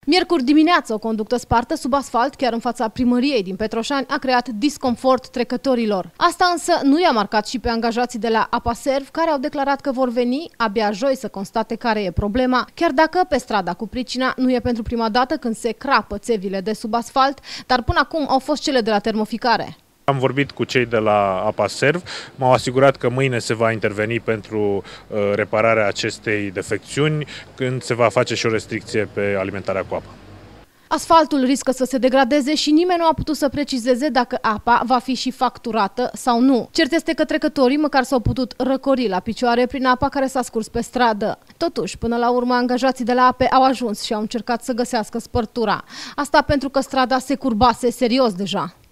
Miercuri dimineață, o conductă spartă sub asfalt, chiar în fața primăriei din Petroșani, a creat disconfort trecătorilor. Asta însă nu i-a marcat și pe angajații de la Apaserv, care au declarat că vor veni abia joi să constate care e problema, chiar dacă pe strada cu pricina nu e pentru prima dată când se crapă țevile de sub asfalt, dar până acum au fost cele de la termoficare. Am vorbit cu cei de la Apaserv, m-au asigurat că mâine se va interveni pentru repararea acestei defecțiuni, când se va face și o restricție pe alimentarea cu apă. Asfaltul riscă să se degradeze și nimeni nu a putut să precizeze dacă apa va fi și facturată sau nu. Cert este că trecătorii măcar s-au putut răcori la picioare prin apa care s-a scurs pe stradă. Totuși, până la urmă, angajații de la APE au ajuns și au încercat să găsească spărtura. Asta pentru că strada se curbase serios deja.